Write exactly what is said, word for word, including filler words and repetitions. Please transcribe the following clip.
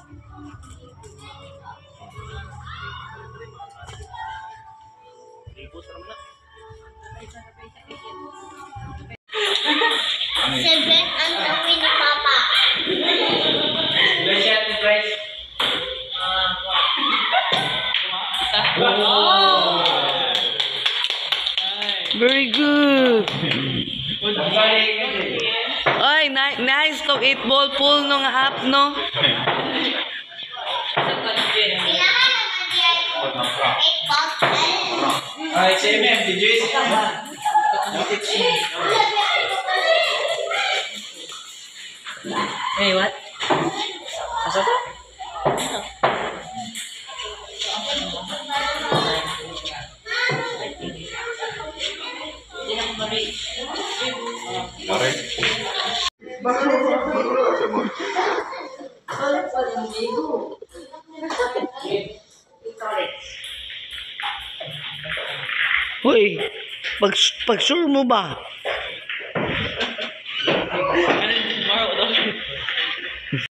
Seven ang tawin ni Papa. Very good. Oy, ni nice to eat ball pool no nga hap no. Ay, si M M, si Joyce. Hey, what? Asa to? Hoy, pag, pag sure mo ba?